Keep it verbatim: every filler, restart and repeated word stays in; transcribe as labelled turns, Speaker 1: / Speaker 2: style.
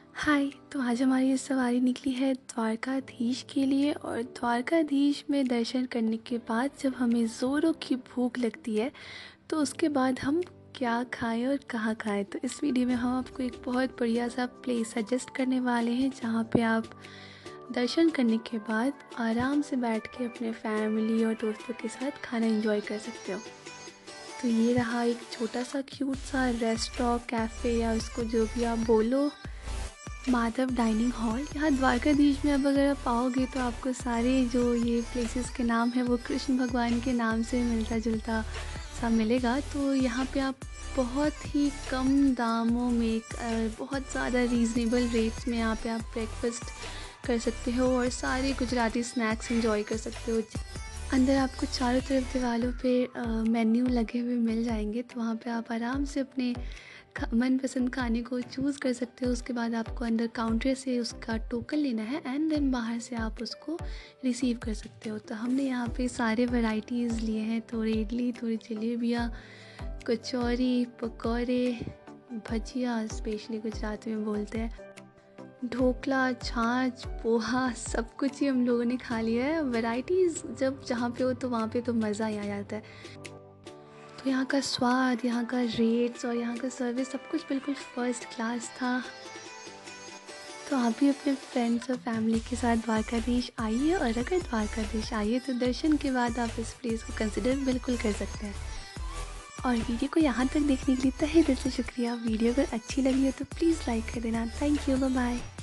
Speaker 1: हाय। तो आज हमारी ये सवारी निकली है द्वारकाधीश के लिए। और द्वारकाधीश में दर्शन करने के बाद जब हमें ज़ोरों की भूख लगती है तो उसके बाद हम क्या खाएं और कहाँ खाएं। तो इस वीडियो में हम आपको एक बहुत बढ़िया सा प्लेस सजेस्ट करने वाले हैं जहाँ पे आप दर्शन करने के बाद आराम से बैठ के अपने फैमिली और दोस्तों के साथ खाना एंजॉय कर सकते हो। तो ये रहा एक छोटा सा क्यूट सा रेस्टोरेंट, कैफ़े या उसको जो भी आप बोलो, माधव डाइनिंग हॉल। यहाँ द्वारकाधीश में अब अगर आप आओगे तो आपको सारे जो ये प्लेसेस के नाम है वो कृष्ण भगवान के नाम से मिलता जुलता सा मिलेगा। तो यहाँ पे आप बहुत ही कम दामों में बहुत ज़्यादा रीज़नेबल रेट्स में यहाँ पे आप ब्रेकफास्ट कर सकते हो और सारे गुजराती स्नैक्स एंजॉय कर सकते हो। अंदर आपको चारों तरफ दीवारों पे मेन्यू लगे हुए मिल जाएंगे, तो वहाँ पे आप आराम से अपने मनपसंद खाने को चूज़ कर सकते हो। उसके बाद आपको अंदर काउंटर से उसका टोकन लेना है एंड देन बाहर से आप उसको रिसीव कर सकते हो। तो हमने यहाँ पे सारे वैरायटीज़ लिए हैं, थोड़ी इडली, थोड़ी जलेबियाँ, कचौरी, पकौड़े, भजिया स्पेशली गुजराती में बोलते हैं, ढोकला, छाछ, पोहा, सब कुछ ही हम लोगों ने खा लिया है। वैरायटीज़ जब जहाँ पे हो तो वहाँ पे तो मज़ा ही आ जाता है। तो यहाँ का स्वाद, यहाँ का रेट्स और यहाँ का सर्विस सब कुछ बिल्कुल फ़र्स्ट क्लास था। तो आप भी अपने फ्रेंड्स और फैमिली के साथ द्वारकाधीश आइए, और अगर द्वारकाधीश आइए तो दर्शन के बाद आप इस प्लेस को कंसिडर बिल्कुल कर सकते हैं। और वीडियो को यहाँ तक देखने के लिए तहे दिल से शुक्रिया। वीडियो अगर अच्छी लगी हो तो प्लीज़ लाइक कर देना। Thank you, bye bye.